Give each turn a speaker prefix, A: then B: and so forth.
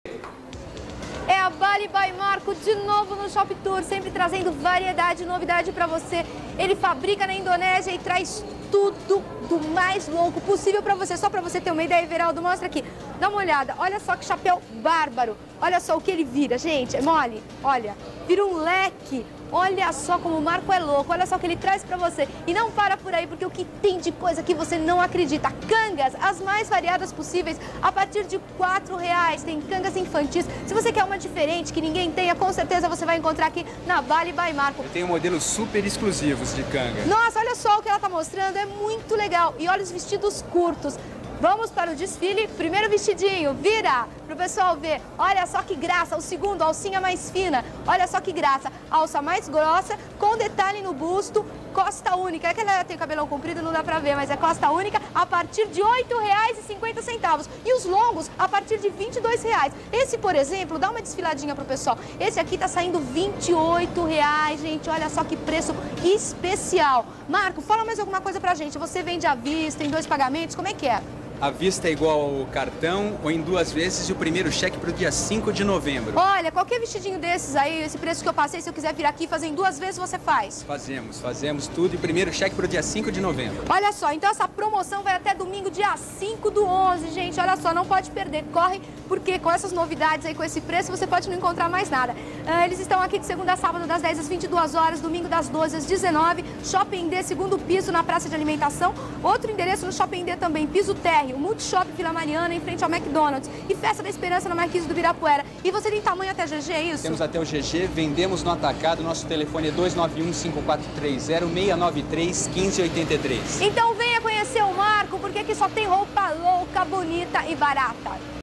A: É a Bali by Marco de novo no Shop Tour, sempre trazendo variedade e novidade para você. Ele fabrica na Indonésia e traz tudo do mais louco possível para você. Só para você ter uma ideia, Everaldo, mostra aqui. Dá uma olhada, olha só que chapéu bárbaro. Olha só o que ele vira, gente, é mole. Olha, vira um leque. Olha só como o Marco é louco, olha só o que ele traz pra você. E não para por aí, porque o que tem de coisa que você não acredita. Cangas, as mais variadas possíveis, a partir de R$4. Tem cangas infantis. Se você quer uma diferente, que ninguém tenha, com certeza você vai encontrar aqui na Bali by Marco.
B: Eu tenho modelos super exclusivos de canga.
A: Nossa, olha só o que ela tá mostrando, é muito legal. E olha os vestidos curtos. Vamos para o desfile. Primeiro vestidinho, vira para o pessoal ver. Olha só que graça. O segundo, alcinha mais fina. Olha só que graça. Alça mais grossa, com detalhe no busto, costa única. É que ela tem cabelão comprido, não dá para ver, mas é costa única a partir de R$8,50. E os longos a partir de R$22. Esse, por exemplo, dá uma desfiladinha para o pessoal. Esse aqui tá saindo R$28, gente. Olha só que preço especial. Marco, fala mais alguma coisa pra gente. Você vende à vista, em 2 pagamentos, como é que é?
B: A vista é igual ao cartão ou em 2 vezes e o primeiro cheque para o dia 5 de novembro.
A: Olha, qualquer vestidinho desses aí, esse preço que eu passei, se eu quiser vir aqui e fazer em 2 vezes, você faz?
B: Fazemos tudo e primeiro cheque para o dia 5 de novembro.
A: Olha só, então essa promoção vai até domingo, dia 5/11, gente. Olha só, não pode perder, corre, porque com essas novidades aí, com esse preço, você pode não encontrar mais nada. Eles estão aqui de segunda a sábado, das 10 às 22 horas, domingo das 12 às 19, Shopping D, segundo piso, na praça de alimentação. Outro endereço no Shopping D também, piso térreo, o Multishop Vila Mariana, em frente ao McDonald's. E Festa da Esperança na Marquise do Ibirapuera. E você tem tamanho até GG, é isso?
B: Temos até o GG, vendemos no atacado. Nosso telefone é 291-5430-693-1583.
A: Então venha conhecer o Marco, porque aqui só tem roupa louca, bonita e barata.